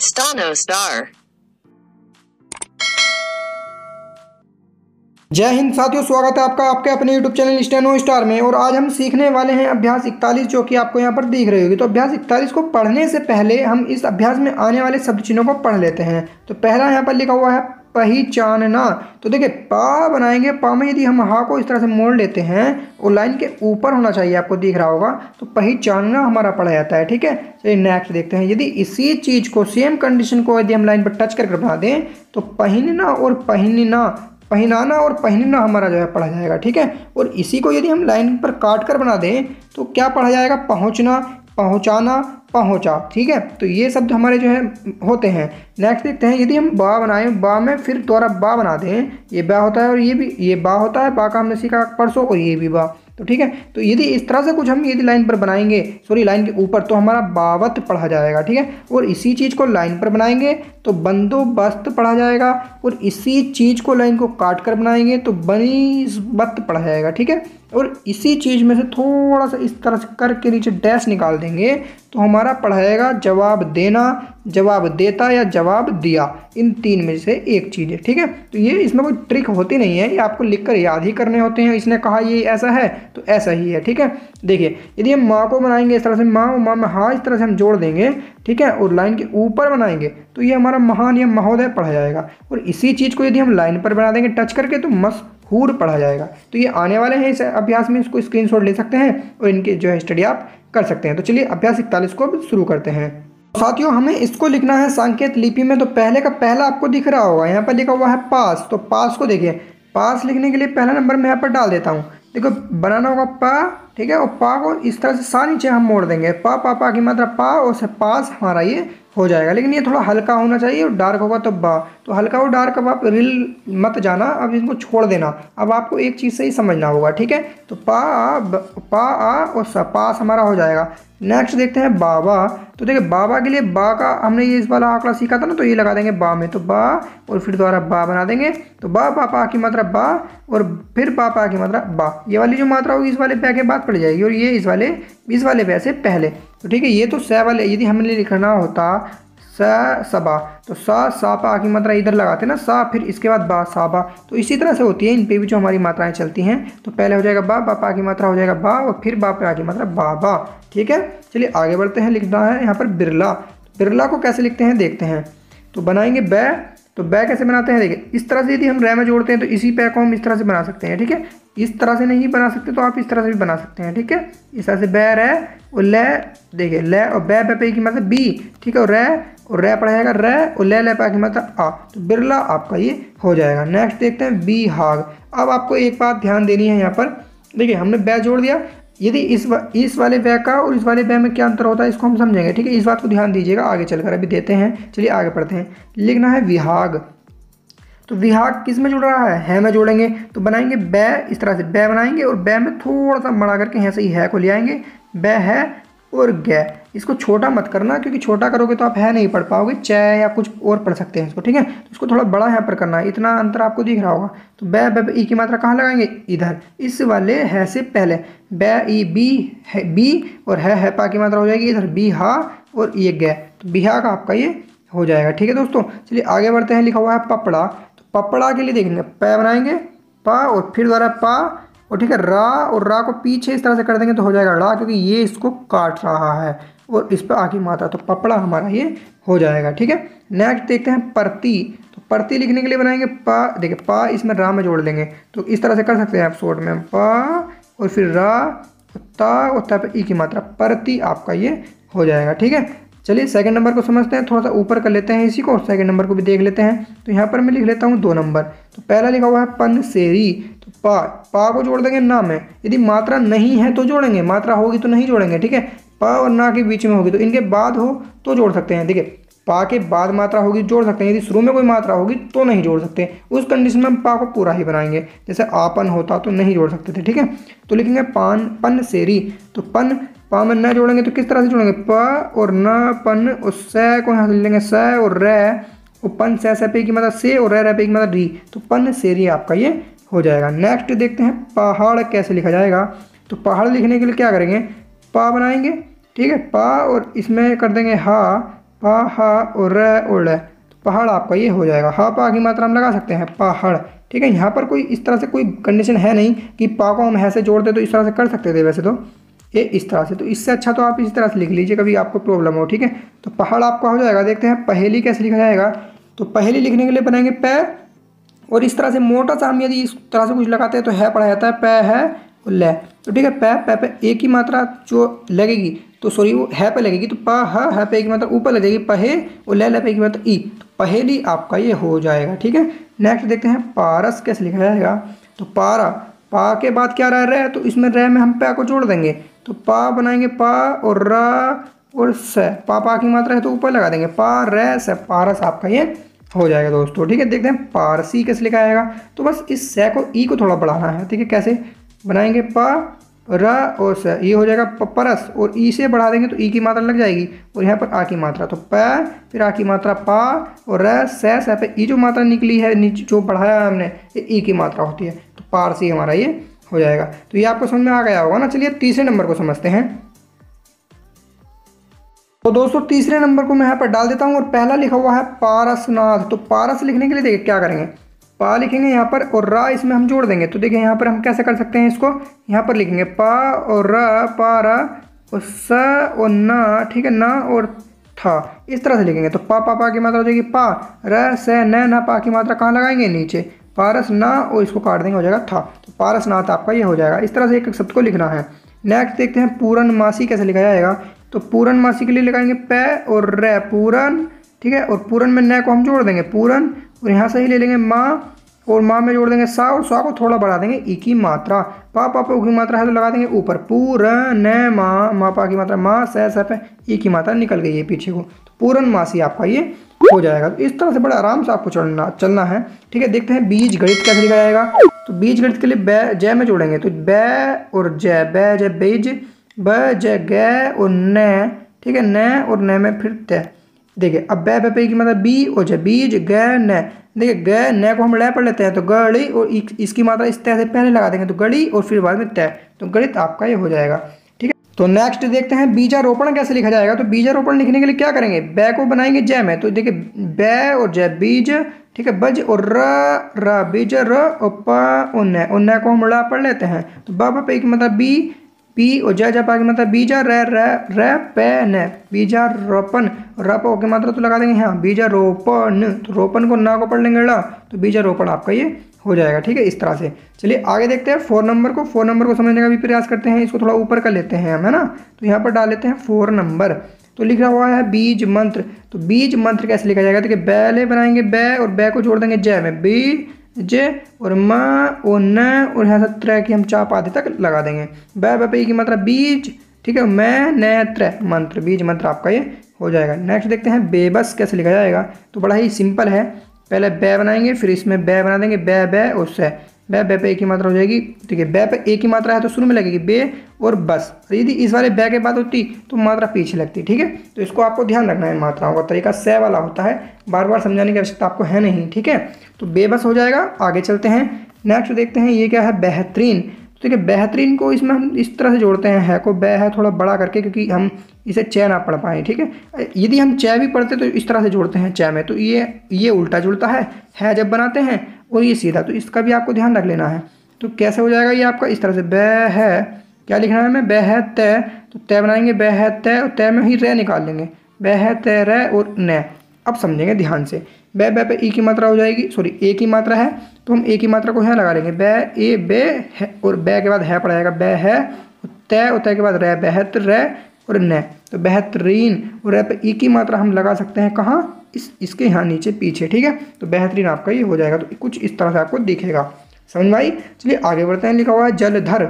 Stano star. जय हिंद साथियों, स्वागत है आपका आपके अपने YouTube चैनल स्टेनो स्टार में। और आज हम सीखने वाले हैं अभ्यास 41, जो कि आपको यहाँ पर दिख रही होगी। तो अभ्यास 41 को पढ़ने से पहले हम इस अभ्यास में आने वाले शब्द चिन्हों को पढ़ लेते हैं। तो पहला यहाँ पर लिखा हुआ है पहचानना। तो देखिए पा बनाएंगे, पा में यदि हम हा को इस तरह से मोड़ लेते हैं और लाइन के ऊपर होना चाहिए, आपको दिख रहा होगा, तो पहचानना हमारा पढ़ा जाता है। ठीक है, चलिए नेक्स्ट देखते हैं। यदि इसी चीज़ को, सेम कंडीशन को यदि हम लाइन पर टच करके बना दें तो पहनना और पहनना, पहनाना और पहनना हमारा जो है पढ़ा जाएगा। ठीक है, और इसी को यदि हम लाइन पर काट कर बना दें तो क्या पढ़ा जाएगा? पहुंचना, पहुंचाना, पहुंचा। ठीक है, तो ये शब्द हमारे जो है होते हैं। नेक्स्ट देखते हैं। यदि हम बा बनाएं, बा में फिर दोबारा बा बना दें, ये बा होता है और ये भी ये बा होता है। बा का हमने सीखा परसों, और ये भी बा। तो ठीक है, तो यदि इस तरह से कुछ हम यदि लाइन पर बनाएंगे, सॉरी लाइन के ऊपर, तो हमारा बावत पढ़ा जाएगा। ठीक है, और इसी चीज़ को लाइन पर बनाएंगे तो बंदोबस्त पढ़ा जाएगा, और इसी चीज़ को लाइन को काट कर बनाएंगे तो बनिस्बत पढ़ा जाएगा। ठीक है, और इसी चीज़ में से थोड़ा सा इस तरह से करके नीचे डैश निकाल देंगे तो हमारा पढ़ा जाएगा जवाब देना, जवाब देता या जवाब दिया। इन तीन में से एक चीज़ है। ठीक है, तो ये इसमें कोई ट्रिक होती नहीं है, ये आपको लिखकर याद ही करने होते हैं। इसने कहा ये ऐसा है तो ऐसा ही है। ठीक है, देखिए यदि हम माँ को बनाएंगे इस तरह से, माँ और माँ में हाँ इस तरह से हम जोड़ देंगे, ठीक है, और लाइन के ऊपर बनाएंगे तो ये हमारा महान या महोदय पढ़ा जाएगा। और इसी चीज़ को यदि हम लाइन पर बना देंगे टच करके तो मशहूर पढ़ा जाएगा। तो ये आने वाले हैं इस अभ्यास में, इसको स्क्रीनशॉट ले सकते हैं और इनके जो है स्टडी आप कर सकते हैं। तो चलिए अभ्यास 41 को अब शुरू करते हैं। साथियों हमें इसको लिखना है सांकेत लिपि में। तो पहले का पहला आपको दिख रहा होगा, यहाँ पर लिखा हुआ है पास। तो पास को देखिए, पास लिखने के लिए पहला नंबर मैं यहाँ पर डाल देता हूँ। देखो बनाना होगा पा, ठीक है, और पा को इस तरह से सा नीचे हम मोड़ देंगे। पा पा पा की मात्रा पा, और से पास हमारा ये हो जाएगा। लेकिन ये थोड़ा हल्का होना चाहिए, और डार्क होगा तो बा। तो हल्का और डार्क अब आप रिल मत जाना, अब इनको छोड़ देना। अब आपको एक चीज़ से ही समझना होगा। ठीक है, तो पा आ और सा, पास हमारा हो जाएगा। नेक्स्ट देखते हैं बाबा। तो देखिए बाबा के लिए बा का हमने ये इस वाला आंकड़ा सीखा था ना, तो ये लगा देंगे बा में, तो बा और फिर दोबारा बा बना देंगे। तो बा पा की मात्रा बा, और फिर पा की मात्रा बा। ये वाली जो मात्रा होगी इस वाले पै के बाद पड़ जाएगी, और ये इस वाले पै से पहले। तो ठीक है, ये तो स वाले यदि हमने लिखना होता सबा, तो सा पा की मात्रा इधर लगाते ना, सा फिर इसके बाद बा साबा। तो इसी तरह से होती है, इन पे भी जो हमारी मात्राएं चलती हैं। तो पहले हो जाएगा बा पा की मात्रा हो जाएगा बा, और फिर बा पा की मात्रा बा। ठीक है, चलिए आगे बढ़ते हैं। लिखना है यहाँ पर बिरला। बिरला को कैसे लिखते हैं देखते हैं। तो बनाएंगे बै। तो बै कैसे बनाते हैं देखिए, इस तरह से यदि हम रै में जोड़ते हैं तो इसी पै को हम इस तरह से बना सकते हैं। ठीक है, इस तरह से नहीं बना सकते तो आप इस तरह से भी बना सकते हैं। ठीक है, इस तरह से बै रै और लै, देखिए लै और बै पे की मतलब बी। ठीक है, और रै पढ़ा जाएगा रै, और लै पा की मतलब आ। तो बिरला आपका ये हो जाएगा। नेक्स्ट देखते हैं बिहाग। अब आपको एक बात ध्यान देनी है यहाँ पर, देखिए हमने बै जोड़ दिया। यदि इस वाले बै का और इस वाले बै में क्या अंतर होता है इसको हम समझेंगे। ठीक है, इस बात को ध्यान दीजिएगा आगे चलकर, अभी देते हैं। चलिए आगे पढ़ते हैं। लिखना है विहाग। तो विहाग किस में जुड़ रहा है में जोड़ेंगे। तो बनाएंगे बै, इस तरह से बै बनाएंगे, और बै में थोड़ा सा बड़ा करके यहाँ से ही है को ले आएंगे। बै है और गे। इसको छोटा मत करना, क्योंकि छोटा करोगे तो आप है नहीं पढ़ पाओगे, च या कुछ और पढ़ सकते हैं इसको। ठीक है, तो इसको थोड़ा बड़ा यहाँ पर करना है, इतना अंतर आपको दिख रहा होगा। तो बै बै ई की मात्रा कहाँ लगाएंगे? इधर, इस वाले है से पहले। बै ई बी है बी, और है पा की मात्रा हो जाएगी इधर बी हा, और ये गे। तो बिहा का आपका ये हो जाएगा। ठीक है दोस्तों, चलिए आगे बढ़ते हैं। लिखा हुआ है पपड़ा। तो पपड़ा के लिए देखेंगे पै बनाएंगे, पा और फिर दोबारा पा, और ठीक है रा, और रा को पीछे इस तरह से कर देंगे तो हो जाएगा रा, क्योंकि ये इसको काट रहा है, और इस पर आगे मात्रा, तो पपड़ा हमारा ये हो जाएगा। ठीक है, नेक्स्ट देखते हैं परती। तो परती लिखने के लिए बनाएंगे पा, देखिए पा इसमें रा में जोड़ लेंगे। तो इस तरह से कर सकते हैं आप शॉर्ट में, पा और फिर रा, ता और ता पे ई की मात्रा, परती आपका ये हो जाएगा। ठीक है, चलिए सेकंड नंबर को समझते हैं, थोड़ा सा ऊपर कर लेते हैं इसी को, और सेकंड नंबर को भी देख लेते हैं। तो यहाँ पर मैं लिख लेता हूँ 2 नंबर। तो पहला लिखा हुआ है पनसेरी। तो पा को जोड़ देंगे ना में, यदि मात्रा नहीं है तो जोड़ेंगे, मात्रा होगी तो नहीं जोड़ेंगे। ठीक है, पा और ना के बीच में होगी, तो इनके बाद हो तो जोड़ सकते हैं। देखिए पा के बाद मात्रा होगी जोड़ सकते हैं, यदि शुरू में कोई मात्रा होगी तो नहीं जोड़ सकते। उस कंडीशन में हम पा को पूरा ही बनाएंगे, जैसे आपन होता तो नहीं जोड़ सकते थे। ठीक है, तो लिखेंगे पनसेरी। तो पा में न जोड़ेंगे तो किस तरह से जोड़ेंगे? प और न, पन और स को यहाँ से लेंगे स और रै, और पन से पे की मतलब से, और रै पे की मतलब री। तो पन सेरी आपका ये हो जाएगा। नेक्स्ट देखते हैं पहाड़ कैसे लिखा जाएगा। तो पहाड़ लिखने के लिए क्या करेंगे? पा बनाएंगे, ठीक है, पा और इसमें कर देंगे हा, पहा और र और ल, तो पहाड़ आपका ये हो जाएगा। हा पा की मात्रा हम लगा सकते हैं पहाड़, ठीक है। यहाँ पर कोई इस तरह से कोई कंडीशन है नहीं कि पा को हम है से जोड़ते, तो इस तरह से कर सकते थे वैसे तो ये इस तरह से, तो इससे अच्छा तो आप इसी तरह से लिख लीजिए, कभी आपको प्रॉब्लम हो, ठीक है। तो पहाड़ आपका हो जाएगा। देखते हैं पहेली कैसे लिखा जाएगा। तो पहेली लिखने के लिए बनाएंगे पै, और इस तरह से मोटा सा हम यदि इस तरह से कुछ लगाते हैं तो है पढ़ा जाता है पै है और ले, तो ठीक है। पै पै पे एक ही मात्रा जो लगेगी, तो सॉरी वो है पे लगेगी, तो प है पे एक मात्रा ऊपर लगेगी पहे, और ले पे एक मात्रा ई, तो पहेली आपका ये हो जाएगा, ठीक है। नेक्स्ट देखते हैं पारस कैसे लिखा जाएगा। तो पारा, पा के बाद क्या रह है, तो इसमें रह में हम पा को जोड़ देंगे, तो पा बनाएंगे पा और रा और स, पा की मात्रा है तो ऊपर लगा देंगे पा रे स, पारस आपका ये हो जाएगा दोस्तों, ठीक है। देखते हैं पारसी कैसे लिखा जाएगा। तो बस इस से को ई को थोड़ा बढ़ाना है, ठीक है। कैसे बनाएंगे पा र और स, ये हो जाएगा परस, और ई से बढ़ा देंगे तो ई की मात्रा लग जाएगी, और यहाँ पर आ की मात्रा, तो प फिर आ की मात्रा पा और र स पे ई जो मात्रा निकली है नीचे जो बढ़ाया है हमने, ये ई की मात्रा होती है, तो पारसी हमारा ये हो जाएगा। तो ये आपको समझ में आ गया होगा ना। चलिए तीसरे नंबर को समझते हैं। तो दोस्तों तीसरे नंबर को मैं यहाँ पर डाल देता हूँ, और पहला लिखा हुआ है पारसनाथ। तो पारस लिखने के लिए देखिए क्या करेंगे, पा लिखेंगे यहाँ पर और रा इसमें हम जोड़ देंगे। तो देखिए यहाँ पर हम कैसे कर सकते हैं इसको, यहाँ पर लिखेंगे पा और रा, पा रा और स और ना, ठीक है, ना और था, इस तरह से लिखेंगे। तो पा की मात्रा हो जाएगी पा, र से न, ना पा की मात्रा कहाँ लगाएंगे नीचे, पारस ना, और इसको काट देंगे हो जाएगा था, तो पारसनाथ आपका ये हो जाएगा। इस तरह से एक शब्द को लिखना है। नेक्स्ट देखते हैं पूरनमासी कैसे लिखा जाएगा। तो पूरनमासी के लिए लगाएंगे पै और रे, पूरन, ठीक है, और पूरन में न को हम जोड़ देंगे पूरन, और यहाँ से ही ले लेंगे माँ, और माँ में जोड़ देंगे सा, और सा को थोड़ा बढ़ा देंगे ई की मात्रा, पा पे ऊ की मात्रा है तो लगा देंगे ऊपर पूरन माँ पा की मात्रा माँ, स पे ई की मात्रा निकल गई है पीछे को, तो पूरनमासी आपका ये हो जाएगा। तो इस तरह से बड़ा आराम से आपको चलना है, ठीक है। देखते हैं बीज गणित कैसे लिखा जाएगा। तो बीज गणित के लिए बै जय में जोड़ेंगे, तो बै और जय, बै जय बीज, ब जय ग और न, ठीक है, न और न में फिर तय। देखिए अब बै पे की मतलब बी और जय बीज ग न, देखिए ग न को हम ल पढ़ लेते हैं, तो गड़ी और इसकी मात्रा इस तय से पहले लगा देंगे, तो गड़ी और फिर बाद में तय, तो गणित आपका ये हो जाएगा, ठीक है। तो नेक्स्ट देखते हैं बीजारोपण कैसे लिखा जाएगा। तो बीजारोपण लिखने के लिए क्या करेंगे, बै को बनाएंगे जय में, तो देखिए बै और जय बीज, ठीक है, बज और र बीज र और प और न को हम ला पढ़ लेते हैं, तो ब पे की मतलब बी, पी और जय जपा की मतलब बीजा र पे न, बीजा रोपन, रप के मात्रा तो लगा देंगे यहाँ बीजा रोपन, तो रोपन को ना को पढ़ लेंगे ला, तो बीजा रोपण आपका ये हो जाएगा, ठीक है, इस तरह से। चलिए आगे देखते हैं 4 नंबर को। 4 नंबर को समझने का भी प्रयास करते हैं, इसको थोड़ा ऊपर कर लेते हैं हम, है ना। तो यहाँ पर डाल लेते हैं 4 नंबर। तो लिखा हुआ है बीज मंत्र। तो बीज मंत्र कैसे लिखा जाएगा, देखिए बैले बनाएंगे बै और बै को जोड़ देंगे जय में, बी जे और म और न, और यहाँ से त्र की हम चाप आधे तक लगा देंगे, बै पे की मात्रा बीज, ठीक है, मैं न त्र मंत्र, बीज मंत्र आपका ये हो जाएगा। नेक्स्ट देखते हैं बेबस कैसे लिखा जाएगा। तो बड़ा ही सिंपल है, पहले बै बनाएंगे फिर इसमें बै बना देंगे, बै और से, बै पे एक ही मात्रा हो जाएगी, ठीक है, बै पे एक ही मात्रा है तो शुरू में लगेगी बे और बस, यदि इस वाले बै के बाद होती तो मात्रा पीछे लगती, ठीक है। तो इसको आपको ध्यान रखना है, मात्राओं का तरीका से वाला होता है, बार बार समझाने की आवश्यकता आपको है नहीं, ठीक है। तो बेबस हो जाएगा। आगे चलते हैं, नेक्स्ट देखते हैं ये क्या है, बेहतरीन। तो देखिए बेहतरीन को इसमें हम इस तरह से जोड़ते हैं, है को बै है थोड़ा बड़ा करके, क्योंकि हम इसे चय ना पढ़ पाए, ठीक है। यदि हम चय भी पढ़ते तो इस तरह से जोड़ते हैं चय में, तो ये उल्टा जुड़ता है जब बनाते हैं, और ये सीधा, तो इसका भी आपको ध्यान रख लेना है। तो कैसे हो जाएगा ये आपका, इस तरह से बै है, क्या लिखना है हमें, बै है तय, तो तय बनाएंगे बै है तय, और तय में ही रे निकाल लेंगे, बै है तय रे और न। अब समझेंगे ध्यान से, बै पे ई की मात्रा हो जाएगी, सॉरी ए की मात्रा है तो हम ए की मात्रा को यहाँ लगा लेंगे, बै ए बे है, और बै के बाद है पड़ जाएगा, बै है तय, और तय के बाद रे, बेहतर रे और न, तो बेहतरीन, और रे पे ई की मात्रा हम लगा सकते हैं कहाँ, इसके यहाँ नीचे पीछे, ठीक है। तो बेहतरीन आपका ये हो जाएगा। तो कुछ इस तरह से आपको दिखेगा, समझ में आई। चलिए आगे बढ़ते हैं। लिखा हुआ है जलधर।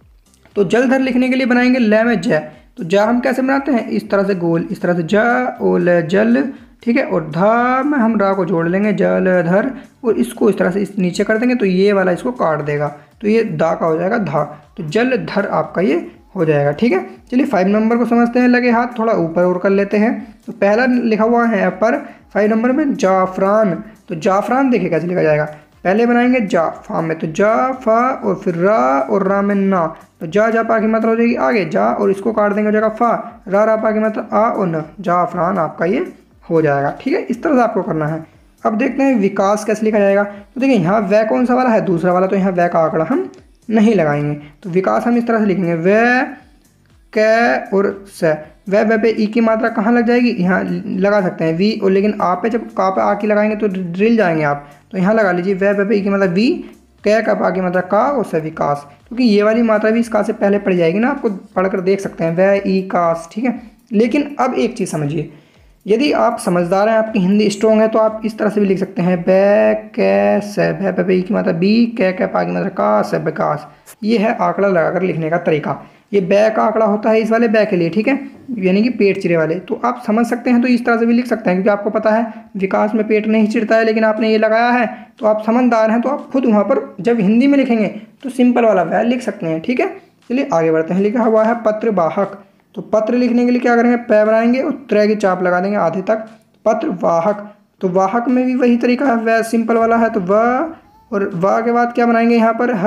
तो जलधर लिखने के लिए बनाएंगे ल में ज। तो ज हम कैसे बनाते हैं, इस तरह से गोल, इस तरह से ज ओ ल जल, ठीक है, और धा में हम रा को जोड़ लेंगे जलधर, और इसको इस तरह से इस नीचे कर देंगे तो ये वाला इसको काट देगा, तो ये दा का हो जाएगा धा, तो जलधर आपका ये हो जाएगा, ठीक है। चलिए 5 नंबर को समझते हैं, लगे हाथ थोड़ा ऊपर और कर लेते हैं। तो पहला लिखा हुआ है पर 5 नंबर में जाफरान। तो जाफरान देखिए कैसे लिखा जाएगा, पहले बनाएंगे जा फा में, तो जा फा और फिर रा और रा में ना, तो जा पा की मात्रा हो जाएगी आगे जा, और इसको काट देंगे हो जाएगा फा, रा पा की मात्रा आ और न, जाफरान आपका ये हो जाएगा। ठीक है, इस तरह से आपको करना है। अब देखते हैं विकास कैसे लिखा जाएगा। तो देखिए यहाँ वह कौन सा वाला है, दूसरा वाला, तो यहाँ वह का आंकड़ा हम नहीं लगाएंगे। तो विकास हम इस तरह से लिखेंगे वह कै और स। वह पे ई की मात्रा कहाँ लग जाएगी, यहाँ लगा सकते हैं वी, और लेकिन आप पे जब का पे आ की लगाएंगे तो ड्रिल जाएंगे आप, तो यहाँ लगा लीजिए वह पे ई की मात्रा वी, कै का पा की मात्रा का और स विकास, क्योंकि ये वाली मात्रा भी इस का से पहले पड़ जाएगी ना, आपको पढ़कर देख सकते हैं वह ई कास। ठीक है, लेकिन अब एक चीज़ समझिए, यदि आप समझदार हैं, आपकी हिंदी स्ट्रॉन्ग है, तो आप इस तरह से भी लिख सकते हैं बै कै स, भै पे ई की मात्रा बी, कै पा की मात्रा का, स विकास। ये है आंकड़ा लगाकर लिखने का तरीका। ये बै का आंकड़ा होता है इस वाले बै के लिए, ठीक है, यानी कि पेट चिरे वाले, तो आप समझ सकते हैं। तो इस तरह से भी लिख सकते हैं, क्योंकि आपको पता है विकास में पेट नहीं चिरता है, लेकिन आपने ये लगाया है, तो आप समझदार हैं, तो आप खुद वहाँ पर जब हिंदी में लिखेंगे तो सिंपल वाला वह लिख सकते हैं। ठीक है, चलिए आगे बढ़ते हैं। लिखा हुआ है पत्र वाहक, तो पत्र लिखने के लिए क्या करेंगे, पै बनाएंगे और त्रय की चाप लगा देंगे आधे तक, पत्र वाहक। तो वाहक में भी वही तरीका है, वह सिंपल वाला है, तो वह, और वाह के बाद क्या बनाएंगे यहाँ पर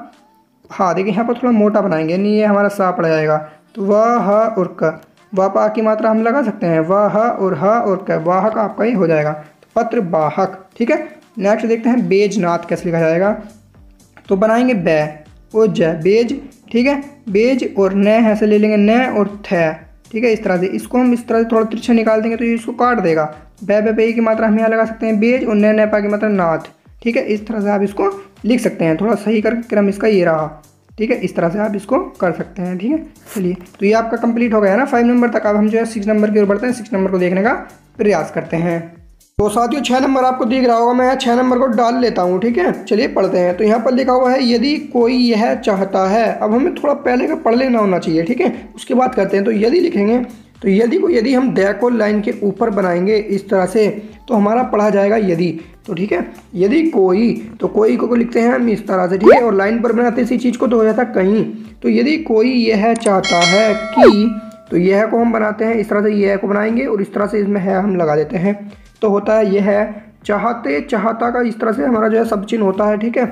हा, देखिए यहाँ पर थोड़ा मोटा बनाएंगे, नहीं ये हमारा सा पड़ जाएगा, तो वह ह और क, वह पा की मात्रा हम लगा सकते हैं, वह ह और क, वाहक आपका ही हो जाएगा, तो पत्र वाहक। ठीक है, नेक्स्ट देखते हैं बेजनाथ कैसे लिखा जाएगा। तो बनाएंगे बै और ज, बेज, ठीक है, बेज और न ऐसे ले लेंगे, न और थ। ठीक है, इस तरह से इसको हम इस तरह से थोड़ा तिरछा निकाल देंगे तो ये इसको काट देगा। बै पे की मात्रा हम यहाँ लगा सकते हैं बेज, और न पा की मात्रा नाथ। ठीक है, इस तरह से आप इसको लिख सकते हैं, थोड़ा सही कर क्रम इसका ये रहा। ठीक है, इस तरह से आप इसको कर सकते हैं। ठीक है, चलिए तो ये आपका कंप्लीट हो गया है ना 5 नंबर तक। अब हम जो है 6 नंबर की ओर बढ़ते हैं, 6 नंबर को देखने का प्रयास करते हैं। तो साथियों 6 नंबर आपको दिख रहा होगा, मैं 6 नंबर को डाल लेता हूँ। ठीक है, चलिए पढ़ते हैं। तो यहाँ पर लिखा हुआ है यदि कोई यह चाहता है। अब हमें थोड़ा पहले का पढ़ लेना होना चाहिए, ठीक है, उसके बाद करते हैं। तो यदि लिखेंगे, तो यदि हम दै को लाइन के ऊपर बनाएंगे इस तरह से, तो हमारा पढ़ा जाएगा यदि। तो ठीक है, यदि कोई, तो कोई को लिखते हैं हम इस तरह से, ठीक है, और लाइन पर बनाते इसी चीज़ को तो हो जाता कहीं। तो यदि कोई यह चाहता है कि, तो यह को हम बनाते हैं इस तरह से, यह को बनाएंगे और इस तरह से इसमें है हम लगा देते हैं, तो होता है यह है चाहते, चाहता का इस तरह से हमारा जो है सब चिन्ह होता है। ठीक है,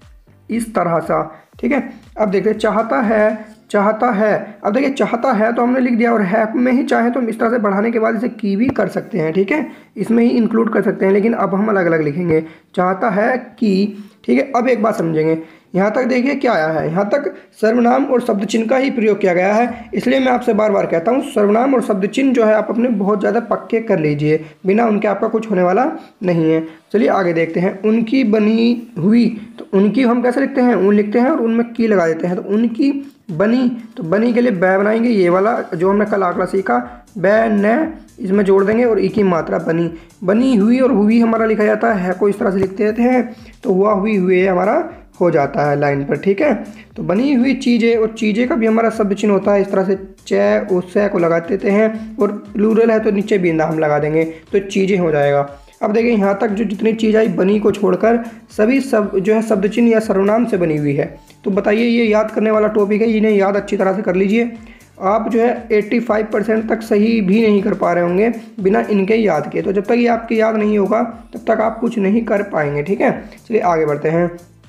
इस तरह सा। ठीक है, अब देखते चाहता है, चाहता है। अब देखिए चाहता है तो हमने लिख दिया, और है में ही चाहे तो हम इस तरह से बढ़ाने के बाद इसे की भी कर सकते हैं। ठीक है, इसमें ही इंक्लूड कर सकते हैं, लेकिन अब हम अलग अलग लिखेंगे, चाहता है कि। ठीक है, अब एक बात समझेंगे, यहाँ तक देखिए क्या आया है, यहाँ तक सर्वनाम और शब्द चिन्ह का ही प्रयोग किया गया है। इसलिए मैं आपसे बार बार कहता हूँ सर्वनाम और शब्द चिन्ह जो है आप अपने बहुत ज़्यादा पक्के कर लीजिए, बिना उनके आपका कुछ होने वाला नहीं है। चलिए आगे देखते हैं। उनकी बनी हुई, तो उनकी हम कैसे लिखते हैं, उन लिखते हैं और उनमें की लगा देते हैं। तो उनकी बनी, तो बनी के लिए बै बनाएंगे, ये वाला जो हमने कल आंकड़ा सीखा, बै न इसमें जोड़ देंगे और ई की मात्रा बनी, बनी हुई, और हुई हमारा लिखा जाता है को इस तरह से लिखते रहते हैं, तो हुआ हुई हुए हमारा हो जाता है लाइन पर। ठीक है, तो बनी हुई चीज़ें, और चीज़ें का भी हमारा शब्द चिन्ह होता है इस तरह से, च और से को लगा देते हैं, और प्लूरल है तो नीचे बिंदा हम लगा देंगे, तो चीज़ें हो जाएगा। अब देखिए यहाँ तक जो जितनी चीज़ आई बनी को छोड़कर सभी सब जो है शब्द चिन्ह या सर्वनाम से बनी हुई है। तो बताइए ये याद करने वाला टॉपिक है, इन्हें याद अच्छी तरह से कर लीजिए। आप जो है 85% तक सही भी नहीं कर पा रहे होंगे बिना इनके याद के, तो जब तक ये आपके याद नहीं होगा तब तक आप कुछ नहीं कर पाएंगे। ठीक है, चलिए आगे बढ़ते हैं।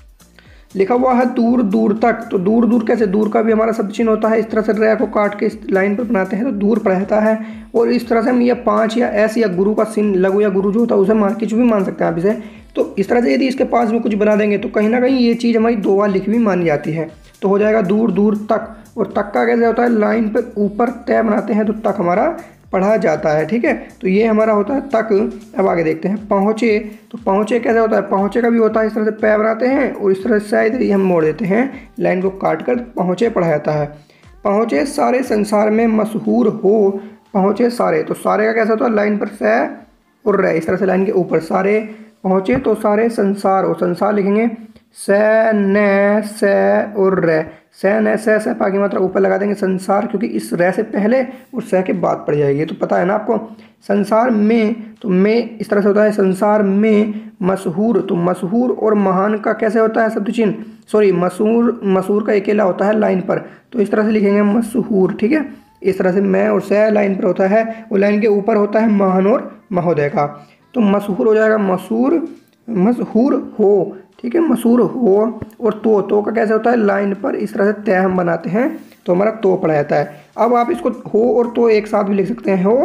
लिखा हुआ है दूर दूर तक, तो दूर दूर कैसे, दूर का भी हमारा शब्द चिन्ह होता है इस तरह से, रै को काट के इस लाइन पर बनाते हैं तो दूर रहता है, और इस तरह से हम ये 5 या ऐसे या गुरु का चिन्ह, लघु या गुरु जो होता है उसे मान कुछ भी मान सकते हैं आप इसे। तो इस तरह से यदि इसके पास में कुछ बना देंगे तो कहीं ना कहीं ये चीज़ हमारी 2 बार लिखी भी मानी जाती है, तो हो जाएगा दूर दूर तक। और तक का कैसे होता है, लाइन पर ऊपर तय बनाते हैं तो तक हमारा पढ़ा जाता है। ठीक है, तो ये हमारा होता है तक। अब आगे देखते हैं पहुँचे, तो पहुँचे कैसे होता है, पहुँचे का भी होता है इस तरह से पै बनाते हैं और इस तरह से शायद हम मोड़ देते हैं, लाइन को काट कर पहुँचे पढ़ा जाता है। पहुँचे सारे संसार में मशहूर हो, पहुँचे सारे, तो सारे का कैसा होता है, लाइन पर से और रे इस तरह से लाइन के ऊपर सारे, पहुँचे तो सारे संसार, और संसार लिखेंगे से न से और रे, से न से पा की मात्रा ऊपर लगा देंगे संसार, क्योंकि इस रे से पहले और से के बाद पड़ जाएगी, तो पता है ना आपको। संसार में, तो में इस तरह से होता है संसार में मशहूर, तो मशहूर और महान का कैसे होता है शब्द चिन्ह, सॉरी मशहूर, मशहूर का अकेला होता है लाइन पर, तो इस तरह से लिखेंगे मशहूर। ठीक है, इस तरह से मैं और से लाइन पर होता है, और लाइन के ऊपर होता है महान और महोदय का, तो मशहूर हो जाएगा मशहूर, मशहूर हो। ठीक है, मशहूर हो, और तो का कैसे होता है, लाइन पर इस तरह से तय हम बनाते हैं तो हमारा तो पड़ा जाता है। अब आप इसको हो और तो एक साथ भी लिख सकते हैं, हो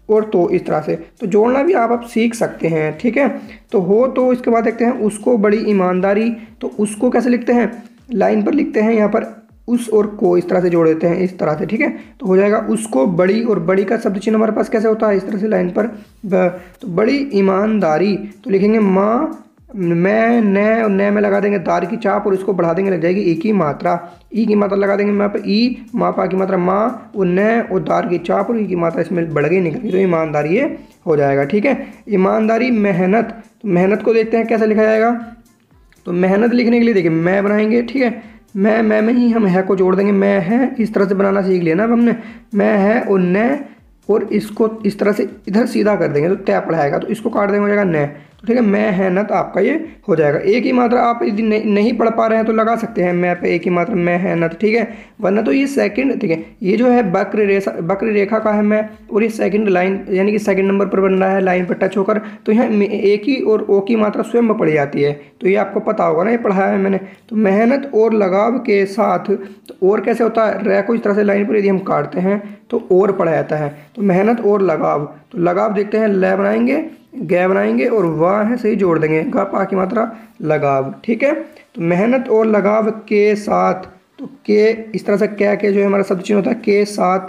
और तो इस तरह से तो जोड़ना भी आप सीख सकते हैं, ठीक है। तो हो तो इसके बाद देखते हैं उसको बड़ी ईमानदारी, तो उसको कैसे लिखते हैं, लाइन पर लिखते हैं, यहाँ पर उस और को इस तरह से जोड़ देते हैं इस तरह से, ठीक है। तो हो जाएगा उसको बड़ी, और बड़ी का शब्द चिन्ह हमारे पास कैसे होता है, इस तरह से लाइन पर तो बड़ी ईमानदारी, तो लिखेंगे माँ मैं न, और न में लगा देंगे दार की चाप और इसको बढ़ा देंगे, लग जाएगी ई की मात्रा, ई की मात्रा लगा देंगे मैं पे ई, माँ पा की मात्रा माँ, और न और दार की चाप और ई की मात्रा इसमें बढ़ गई निकल गई, तो ईमानदारी ये हो जाएगा, ठीक है। ईमानदारी मेहनत, तो मेहनत को देखते हैं कैसे लिखा जाएगा। तो मेहनत लिखने के लिए देखिए मैं बनाएंगे, ठीक है। मैं में ही हम है को जोड़ देंगे, मैं है इस तरह से बनाना सीख लिया ना अब हमने, मैं है और न, और इसको इस तरह से इधर सीधा कर देंगे तो तय पढ़ाएगा, तो इसको काट देंगे हो जाएगा न, तो ठीक है। मैं है न, तो आपका ये हो जाएगा। एक ही मात्रा आप यदि नहीं पढ़ पा रहे हैं तो लगा सकते हैं मैं पे एक ही मात्रा मैं है न, तो ठीक है। वरना तो ये सेकंड, ठीक है, ये जो है वक्र रेखा का है मैं, और ये सेकंड लाइन यानी कि सेकंड नंबर पर बन रहा है लाइन पर टच होकर, तो यहाँ एक ही और ओ की मात्रा स्वयं में पड़ जाती है, तो ये आपको पता होगा ना, ये पढ़ाया है मैंने। तो मेहनत और लगाव के साथ, तो और कैसे होता है, रे को इस तरह से लाइन पर यदि हम काटते हैं तो और पढ़ा जाता है। तो मेहनत और लगाव, तो लगाव देखते हैं, ल बनाएंगे, ग बनाएंगे और वाह है सही जोड़ देंगे, गा पा की मात्रा लगाव, ठीक है। तो मेहनत और लगाव के साथ, तो के इस तरह से क्या के जो है हमारा शब्द चिन्ह होता है के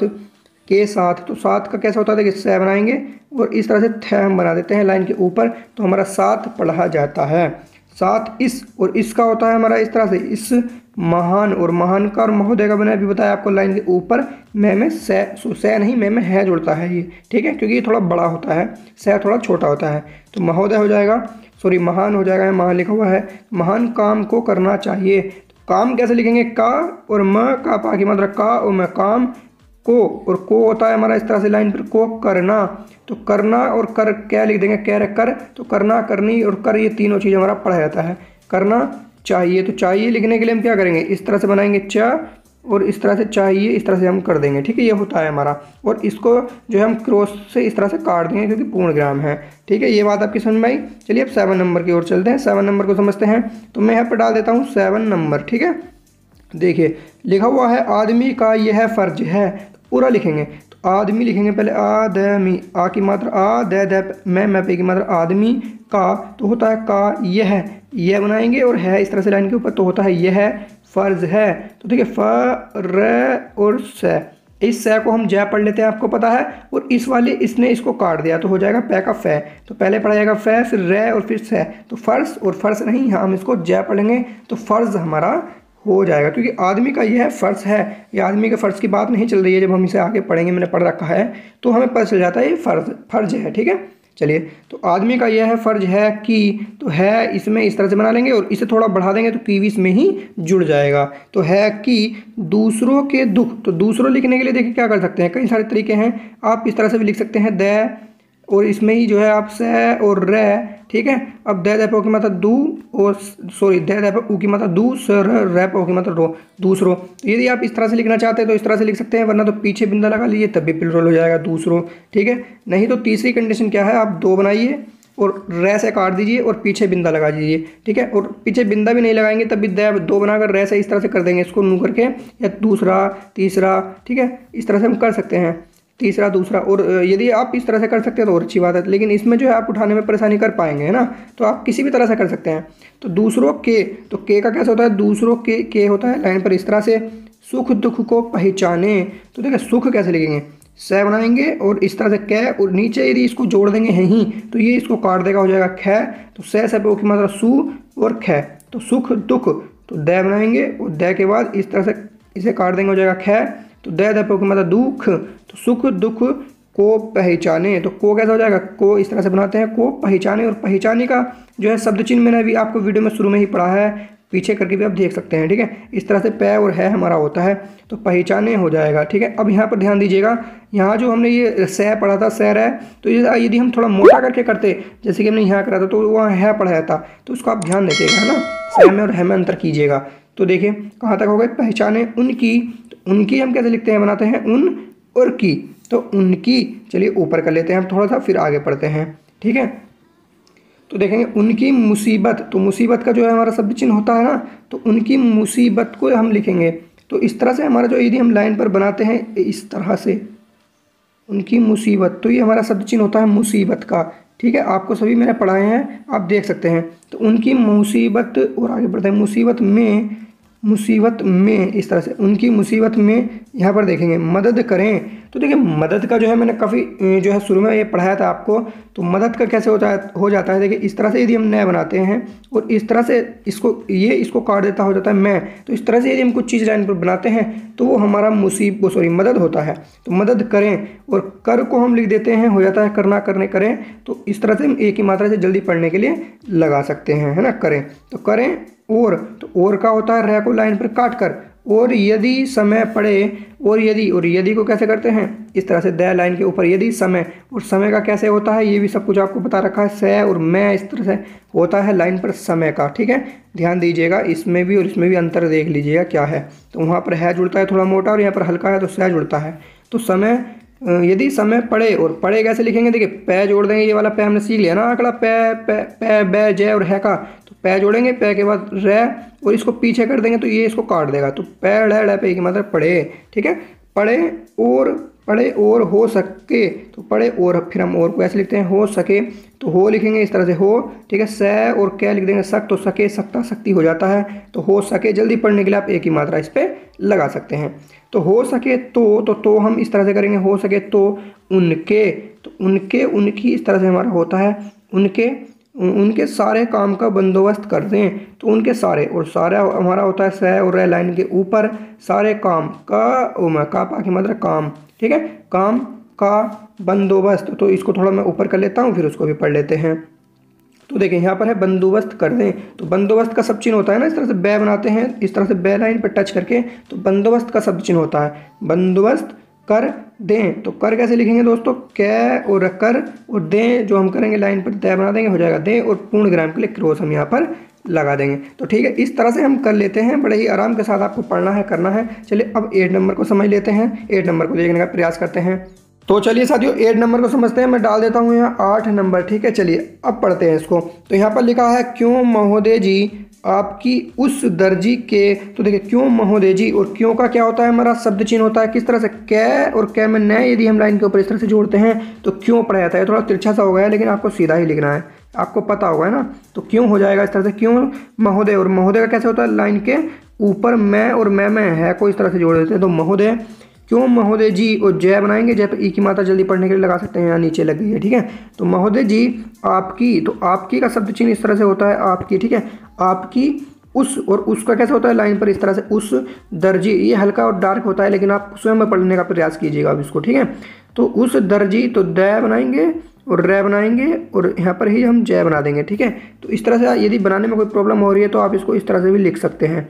साथ, तो साथ का कैसा होता है, देखिए से बनाएंगे और इस तरह से थ हम बना देते हैं लाइन के ऊपर, तो हमारा साथ पढ़ा जाता है। साथ इस, और इसका होता है हमारा इस तरह से इस महान, और महान का और महोदय का मैंने अभी बताया आपको लाइन के ऊपर में से नहीं में है जुड़ता है ये, ठीक है, क्योंकि ये थोड़ा बड़ा होता है, से थोड़ा छोटा होता है, तो महोदय हो जाएगा, सॉरी महान हो जाएगा, महान लिखा हुआ है। महान काम को करना चाहिए, तो काम कैसे लिखेंगे, का और म का पा की मात्रा का और मैं काम को, और को होता है हमारा इस तरह से लाइन पर को करना, तो करना और कर क्या लिख देंगे, कर, तो करना करनी और कर, ये तीनों चीज़ हमारा पढ़ा जाता है। करना चाहिए, तो चाहिए लिखने के लिए हम क्या करेंगे, इस तरह से बनाएंगे च, और इस तरह से चाहिए इस तरह से हम कर देंगे, ठीक है, ये होता है हमारा। और इसको जो है हम क्रॉस से इस तरह से काट देंगे क्योंकि पूर्ण विराम है, ठीक है। ये बात आपकी समझ में आई। चलिए अब 7 नंबर की ओर चलते हैं, 7 नंबर को समझते हैं। तो मैं यहाँ पर डाल देता हूँ 7 नंबर, ठीक है। देखिए लिखा हुआ है आदमी का यह फर्ज है, पूरा लिखेंगे, तो आदमी लिखेंगे पहले, आदमी, आ की मात्रा आ, द मैं पे की मात्रा आदमी का, तो होता है का यह बनाएंगे, और है इस तरह से लाइन के ऊपर, तो होता है यह फर्ज है। तो देखिए फ और स, इस स को हम जय पढ़ लेते हैं, आपको पता है, और इस वाले इसने इसको काट दिया तो हो जाएगा पै का फै, तो पहले पढ़ा जाएगा फै, फिर रे और फिर स, तो फर्ज, और फर्ज नहीं, हम इसको जय पढ़ेंगे तो फर्ज हमारा हो जाएगा, क्योंकि आदमी का यह फ़र्ज है, ये आदमी के फ़र्ज की बात नहीं चल रही है, जब हम इसे आगे पढ़ेंगे, मैंने पढ़ रखा है तो हमें पता चल जाता है ये फ़र्ज है, ठीक है। चलिए, तो आदमी का यह फ़र्ज है कि, तो है इसमें इस तरह से बना लेंगे और इसे थोड़ा बढ़ा देंगे तो की भी इसमें ही जुड़ जाएगा, तो है कि दूसरों के दुख, तो दूसरों लिखने के लिए देखिए क्या कर सकते हैं, कई सारे तरीके हैं, आप इस तरह से भी लिख सकते हैं द, और इसमें ही जो है आप से और रे, ठीक है। अब द पे की मात्रा दू, और सॉरी द पे ऊ की मात्रा दू, सर रे पे की मात्रा रो, दूसरो। तो यदि आप इस तरह से लिखना चाहते हैं तो इस तरह से लिख सकते हैं, वरना तो पीछे बिंदा लगा लीजिए तब भी प्लुरल हो जाएगा दूसरो, ठीक है। नहीं तो तीसरी कंडीशन क्या है, आप दो बनाइए और रे से काट दीजिए और पीछे बिंदा लगा दीजिए, ठीक है। और पीछे बिंदा भी नहीं लगाएंगे तब भी दो बनाकर रे से इस तरह से कर देंगे, इसको नू करके, या दूसरा तीसरा, ठीक है, इस तरह से हम कर सकते हैं, तीसरा दूसरा। और यदि आप इस तरह से कर सकते हैं तो और अच्छी बात है, लेकिन इसमें जो है आप उठाने में परेशानी कर पाएंगे, है ना, तो आप किसी भी तरह से कर सकते हैं। तो दूसरों के, तो के का कैसा होता है, दूसरों के होता है लाइन पर इस तरह से, सुख दुख को पहचाने, तो देखिए सुख कैसे लिखेंगे, स बनाएंगे और इस तरह से कै, और नीचे यदि इसको जोड़ देंगे है ही तो ये इसको काट देगा, हो जाएगा ख, तो से पे की मात्रा सु और ख, तो सुख दुख, तो द बनाएंगे और द के बाद इस तरह से इसे काट देंगे, हो जाएगा ख, तो द पे की मात्रा दुख, तो सुख दुख को पहचाने, तो को कैसा हो जाएगा, को इस तरह से बनाते हैं, को पहचाने, और पहचाने का जो है शब्द चिन्ह मैंने अभी आपको वीडियो में शुरू में ही पढ़ा है, पीछे करके भी आप देख सकते हैं, ठीक है। इस तरह से पै और है हमारा होता है, तो पहचाने हो जाएगा, ठीक है। अब यहाँ पर ध्यान दीजिएगा, यहाँ जो हमने ये सह पढ़ा था, सह है, तो यदि हम थोड़ा मोटा करके करते, जैसे कि हमने यहाँ करा था, तो वहाँ है पढ़ाया था, तो उसको आप ध्यान दीजिएगा, है ना, सह में और है में अंतर कीजिएगा। तो देखिए कहाँ तक हो गए, पहचाने उनकी, तो उनकी हम कैसे लिखते हैं, बनाते हैं उन और की, तो उनकी, चलिए ऊपर कर लेते हैं हम थोड़ा सा, फिर आगे पढ़ते हैं, ठीक है। तो देखेंगे उनकी मुसीबत, तो मुसीबत का जो है हमारा शब्द चिन्ह होता है ना, तो उनकी मुसीबत को हम लिखेंगे, तो इस तरह से हमारा जो यदि हम लाइन पर बनाते हैं इस तरह से, उनकी मुसीबत, तो ये हमारा शब्द चिन्ह होता है मुसीबत का। ठीक है, आपको सभी मैंने पढ़ाए हैं, आप देख सकते हैं। तो उनकी मुसीबत, और आगे बढ़ते हैं, मुसीबत में इस तरह से उनकी मुसीबत में यहाँ पर देखेंगे मदद करें। तो देखिए मदद का जो है मैंने काफ़ी जो है शुरू में ये पढ़ाया था आपको। तो मदद का कैसे हो जाता है, देखिए इस तरह से यदि हम नए बनाते हैं और इस तरह से इसको काट देता हो जाता है मैं, तो इस तरह से यदि हम कुछ चीज़ लाइन पर बनाते हैं तो वो हमारा मदद होता है। तो मदद करें, और कर को हम लिख देते हैं, हो जाता है करना, करने, करें। तो इस तरह से हम एक ही मात्रा से जल्दी पढ़ने के लिए लगा सकते हैं, है ना। करें, तो करें तो और का होता है रह को लाइन पर काट कर, और यदि समय पड़े, और यदि को कैसे करते हैं, इस तरह से द लाइन के ऊपर यदि समय, और समय का कैसे होता है ये भी सब कुछ आपको बता रखा है। से और मैं इस तरह से होता है लाइन पर समय का। ठीक है, ध्यान दीजिएगा, इसमें भी और इसमें भी अंतर देख लीजिएगा क्या है। तो वहाँ पर है जुड़ता है थोड़ा मोटा, और यहाँ पर हल्का है तो से जुड़ता है। तो समय, यदि समय पड़े, और पड़े कैसे लिखेंगे, देखिए पै जोड़ देंगे, ये वाला पै हमने सीख लिया ना आंकड़ा, पै बै जय और है का। तो पै जोड़ेंगे, पै के बाद रे, और इसको पीछे कर देंगे तो ये इसको काट देगा। तो पै ड़ पे की मतलब पढ़े। ठीक है, पढ़े और हो सके, तो पढ़े और फिर हम और को ऐसे लिखते हैं हो सके, तो हो लिखेंगे इस तरह से हो। ठीक है, से और क्या लिख देंगे सक, तो सके सकता सकती हो जाता है। तो हो सके, जल्दी पढ़ने के लिए आप एक ही मात्रा इस पर लगा सकते हैं। तो हो सके तो हम इस तरह से करेंगे, हो सके तो उनके, तो उनके उनकी इस तरह से हमारा होता है उनके सारे काम का बंदोबस्त कर दें। तो उनके सारे, और सारा हमारा होता है से और रे लाइन के ऊपर, सारे काम का पा की मात्रा काम। ठीक है, काम का बंदोबस्त, तो इसको थोड़ा मैं ऊपर कर लेता हूँ, फिर उसको भी पढ़ लेते हैं। तो देखिए यहाँ पर है बंदोबस्त कर दें, तो बंदोबस्त का शब्द चिन्ह होता है ना, इस तरह से बै बनाते हैं, इस तरह से बै लाइन पर टच करके, तो बंदोबस्त का शब्द चिन्ह होता है बंदोबस्त कर दें। तो कर कैसे लिखेंगे दोस्तों, कै और कर और दें, जो हम करेंगे लाइन पर तय बना देंगे, हो जाएगा दें, और पूर्ण विराम के लिए क्रॉस हम यहाँ पर लगा देंगे। तो ठीक है, इस तरह से हम कर लेते हैं, बड़े ही आराम के साथ आपको पढ़ना है, करना है। चलिए अब 8 नंबर को समझ लेते हैं, 8 नंबर को देखने का प्रयास करते हैं। तो चलिए साथियों 8 नंबर को समझते हैं। मैं डाल देता हूँ यहाँ 8 नंबर। ठीक है, चलिए अब पढ़ते हैं इसको। तो यहाँ पर लिखा है क्यों महोदय जी आपकी उस दर्जी के, तो देखिए क्यों महोदय जी, और क्यों का क्या होता है हमारा शब्द चिन्ह होता है किस तरह से, कै और कै में न यदि हम लाइन के ऊपर इस तरह से जोड़ते हैं तो क्यों पढ़ा जाता है। थोड़ा तिरछा सा हो गया है, लेकिन आपको सीधा ही लिखना है, आपको पता होगा, है ना। तो क्यों हो जाएगा इस तरह से, क्यों महोदय, और महोदय का कैसे होता है, लाइन के ऊपर मैं और मैं है को इस तरह से जोड़ देते हैं। तो महोदय, क्यों महोदय जी, और जय बनाएंगे, जय पे ई की मात्रा जल्दी पढ़ने के लिए लगा सकते हैं, यहाँ नीचे लग गई है। ठीक है, तो महोदय जी आपकी, तो आपकी का शब्द चिन्ह इस तरह से होता है आपकी। ठीक है, आपकी उस, और उसका कैसे होता है लाइन पर इस तरह से उस दर्जी, ये हल्का और डार्क होता है, लेकिन आप स्वयं में पढ़ने का प्रयास कीजिएगा अब इसको। ठीक है, तो उस दर्जी, तो द बनाएंगे और रे बनाएंगे, और यहाँ पर ही हम जय बना देंगे। ठीक है, तो इस तरह से यदि बनाने में कोई प्रॉब्लम हो रही है तो आप इसको इस तरह से भी लिख सकते हैं,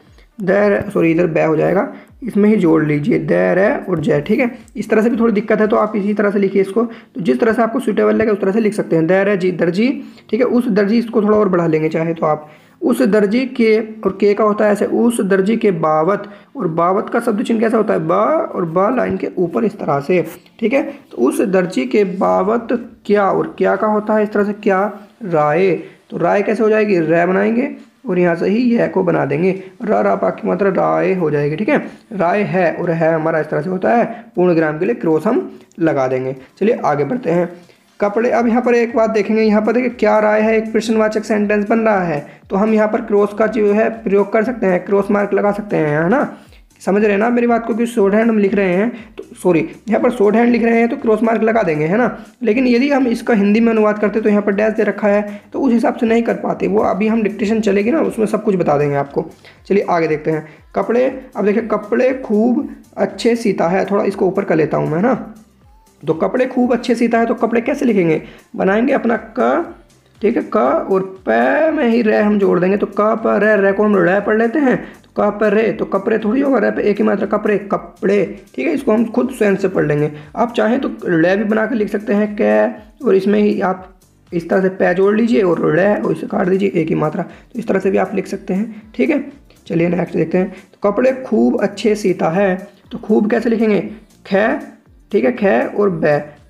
इधर बै हो जाएगा, इसमें ही जोड़ लीजिए द रे और जय। ठीक है, इस तरह से भी थोड़ी दिक्कत है तो आप इसी तरह से लिखिए इसको, तो जिस तरह से आपको सूटेबल लगे उस तरह से लिख सकते हैं, द रे जी दर्जी। ठीक है, उस दर्जी, इसको थोड़ा और बढ़ा लेंगे चाहे तो आप, उस दर्जी के, और के का होता है ऐसे, उस दर्जी के बावत, और बावत का शब्द चिन्ह कैसा होता है, बा और बा लाइन के ऊपर इस तरह से। ठीक है, तो उस दर्जी के बावत क्या, और क्या का होता है इस तरह से क्या, राय। तो राय कैसे हो जाएगी, रै बनाएंगे और यहाँ से ही यह को बना देंगे, रा पा की मात्रा राय हो जाएगी। ठीक है, राय है, और है हमारा इस तरह से होता है, पूर्ण विराम के लिए क्रॉस हम लगा देंगे। चलिए आगे बढ़ते हैं। कपड़े, अब यहाँ पर एक बात देखेंगे, यहाँ पर देखिए क्या राय है, एक प्रश्नवाचक सेंटेंस बन रहा है, तो हम यहाँ पर क्रॉस का जो है प्रयोग कर सकते हैं, क्रॉस मार्क लगा सकते हैं, है ना। समझ रहे हैं ना मेरी बात को, कि शॉर्ट हैंड हम लिख रहे हैं, तो सॉरी यहाँ पर शॉर्ट हैंड लिख रहे हैं तो क्रॉस मार्क लगा देंगे, है ना। लेकिन यदि हम इसका हिंदी में अनुवाद करते तो यहाँ पर डैश दे रखा है, तो उस हिसाब से नहीं कर पाते, वो अभी हम डिक्टेशन चलेगी ना उसमें सब कुछ बता देंगे आपको। चलिए आगे देखते हैं। कपड़े, अब देखिए कपड़े खूब अच्छे सीता है, थोड़ा इसको ऊपर कर लेता हूँ मैं ना। तो कपड़े खूब अच्छे सीता है, तो कपड़े कैसे लिखेंगे, बनाएंगे अपना क। ठीक है, क और पै में ही रे हम जोड़ देंगे, तो क पर रे को हम रे पढ़ लेते हैं, तो क पर रे, तो कपड़े थोड़ी होगा, रे पे एक ही मात्रा कपड़े, कपड़े। ठीक है, इसको हम खुद स्वयं से पढ़ लेंगे। आप चाहें तो रे भी बना कर लिख सकते हैं कै, और इसमें ही आप इस तरह से पै जोड़ लीजिए और रे, और इसे काट दीजिए एक ही मात्रा, तो इस तरह से भी आप लिख सकते हैं। ठीक है, चलिए नेक्स्ट देखते हैं। तो कपड़े खूब अच्छे सीता है, तो खूब कैसे लिखेंगे, ख। ठीक है, ख और बै,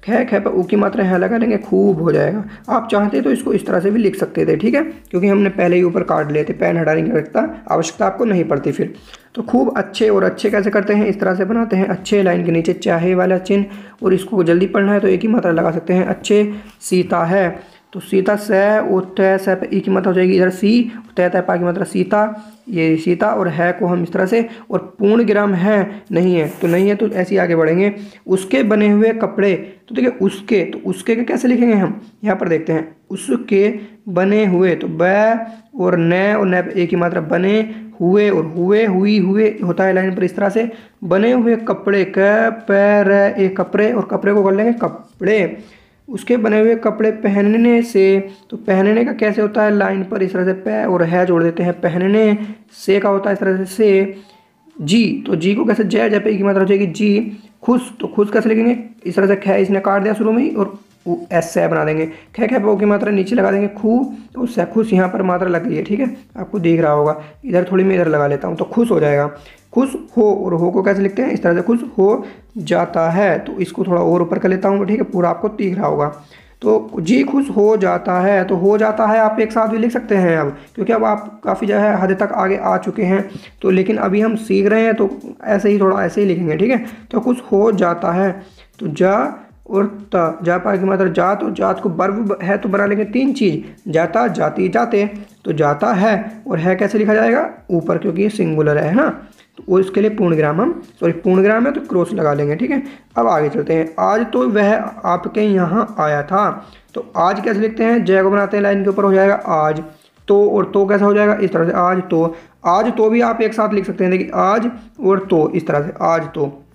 ख ख पर ऊ की मात्रा यहाँ लगा लेंगे, खूब हो जाएगा। आप चाहते तो इसको इस तरह से भी लिख सकते थे, ठीक है, क्योंकि हमने पहले ही ऊपर काट लिए थे, पेन हटाने की आवश्यकता आपको नहीं पड़ती फिर। तो खूब अच्छे, और अच्छे कैसे करते हैं, इस तरह से बनाते हैं अच्छे, लाइन के नीचे चाहे वाला चिन्ह, और इसको जल्दी पढ़ना है तो एक ही मात्रा लगा सकते हैं, अच्छे। सीता है तो सीता स और त स पे ई की मात्रा हो जाएगी इधर सी, तय तय पा की मात्रा सीता, ये सीता, और है को हम इस तरह से, और पूर्ण विराम है नहीं है तो नहीं है, तो ऐसे ही आगे बढ़ेंगे। उसके बने हुए कपड़े, तो देखिए उसके, तो उसके का कैसे लिखेंगे हम, यहाँ पर देखते हैं, उसके बने हुए, तो ब और न पे एक ही मात्रा, बने हुए, और हुए हुई हुए होता है लाइन पर इस तरह से। बने हुए कपड़े, क पैर एक कपड़े, और कपड़े को कर लेंगे कपड़े। उसके बने हुए कपड़े पहनने से, तो पहनने का कैसे होता है लाइन पर इस तरह से, पै और है जोड़ देते हैं, पहनने से का होता है इस तरह से जी, तो जी को कैसे, जय जय पे की मात्रा हो जाएगी जी। खुश, तो खुश कैसे लिखेंगे, इस तरह से ख इसने काट दिया शुरू में ही, और एस से बना देंगे, ख ख पे की मात्रा नीचे लगा देंगे, खू, तो से खुश यहाँ पर मात्रा लग रही है, ठीक है, आपको दिख रहा होगा, इधर थोड़ी मैं इधर लगा लेता हूँ, तो खुश हो जाएगा। खुश हो, और हो को कैसे लिखते हैं इस तरह से, खुश हो जाता है, तो इसको थोड़ा और ऊपर कर लेता हूँ, ठीक है, पूरा आपको दिख रहा होगा। तो जी खुश हो जाता है, तो हो जाता है आप एक साथ भी लिख सकते हैं अब, क्योंकि अब आप काफ़ी जो है हद तक आगे आ चुके हैं, तो लेकिन अभी हम सीख रहे हैं तो ऐसे ही थोड़ा ऐसे ही लिखेंगे, ठीक है। तो खुश हो जाता है, तो जा और ता, जा पा की मतलब जात, और जात को वर्ब है तो बना लेंगे तीन चीज़, जाता जाती जाते, तो जाता है, और है कैसे लिखा जाएगा ऊपर, क्योंकि ये सिंगुलर है ना, तो वो इसके लिए पूर्ण विराम हम, सॉरी पूर्ण विराम है तो क्रॉस लगा लेंगे, ठीक है। अब आगे चलते हैं। आज तो वह आपके यहाँ आया था, तो आज कैसे लिखते हैं, जय को बनाते हैं लाइन के ऊपर हो जाएगा आज, और तो कैसा हो जाएगा इस तरह से, आज तो। आज तो भी आप एक साथ लिख सकते हैं, देखिए आज और तो इस तरह से, आज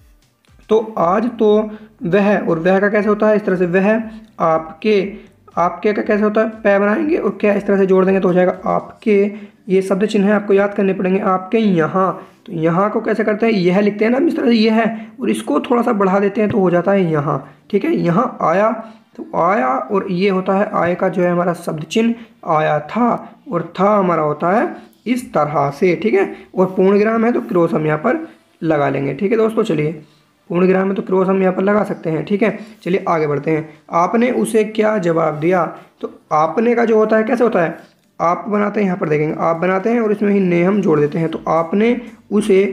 तो आज तो वह, और वह का कैसे होता है इस तरह से, वह आपके, आपके का कैसे होता है, पै बनाएंगे और क्या इस तरह से जोड़ देंगे तो हो जाएगा आपके। ये शब्द चिन्ह है आपको याद करने पड़ेंगे, आपके यहाँ, तो यहाँ को कैसे करते हैं, यह लिखते हैं ना इस तरह से, यह है, और इसको थोड़ा सा बढ़ा देते हैं तो हो जाता है यहाँ, ठीक है। यहाँ आया, तो आया, और ये होता है आय का जो है हमारा शब्द चिन्ह आया था, और था हमारा होता है इस तरह से, ठीक है। और पूर्ण विराम है तो क्रॉस हम यहाँ पर लगा लेंगे, ठीक है दोस्तों। चलिए पूर्ण विराम में तो क्रॉस हम यहाँ पर लगा सकते हैं, ठीक है। चलिए आगे बढ़ते हैं। आपने उसे क्या जवाब दिया, तो आपने का जो होता है कैसे होता है, आप बनाते हैं, यहाँ पर देखेंगे आप बनाते हैं और इसमें ही ने हम जोड़ देते हैं, तो आपने उसे,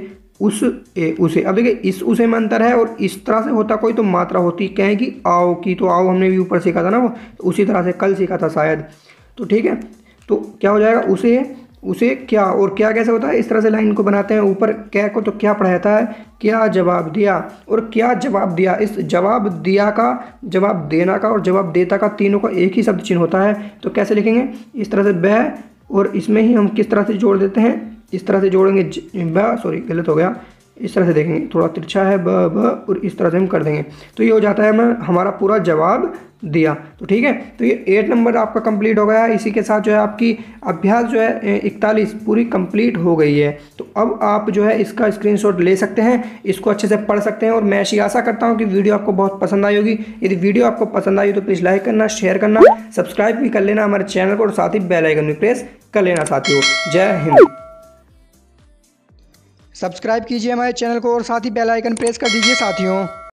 उसे, अब देखिए इस उसे में अंतर है, और इस तरह से होता कोई तो मात्रा होती क्या है कि आओ की, तो आओ हमने भी ऊपर सीखा था ना वो, तो उसी तरह से कल सीखा था शायद, तो ठीक है। तो क्या हो जाएगा, उसे क्या, और क्या कैसे होता है इस तरह से लाइन को बनाते हैं, ऊपर क्या को तो क्या पढ़ाता है, क्या जवाब दिया, और क्या जवाब दिया, इस जवाब दिया का, जवाब देना का और जवाब देता का तीनों का एक ही शब्द चिन्ह होता है, तो कैसे लिखेंगे इस तरह से ब, और इसमें ही हम किस तरह से जोड़ देते हैं, इस तरह से जोड़ेंगे ब, सॉरी गलत हो गया, इस तरह से देखेंगे थोड़ा तिरछा है ब, और इस तरह से हम कर देंगे, तो ये हो जाता है हमें हमारा पूरा जवाब दिया, तो ठीक है। तो ये 8 नंबर आपका कंप्लीट हो गया है। इसी के साथ जो है आपकी अभ्यास जो है 41 पूरी कंप्लीट हो गई है। तो अब आप जो है इसका स्क्रीनशॉट ले सकते हैं, इसको अच्छे से पढ़ सकते हैं, और मैं ऐसी आशा करता हूँ कि वीडियो आपको बहुत पसंद आई होगी। यदि वीडियो आपको पसंद आई तो प्लीज़ लाइक करना, शेयर करना, सब्सक्राइब भी कर लेना हमारे चैनल को, और साथ ही बेल आइकन भी प्रेस कर लेना साथियों। जय हिंद। सब्सक्राइब कीजिए हमारे चैनल को और साथ ही बेल आइकन प्रेस कर दीजिए साथियों।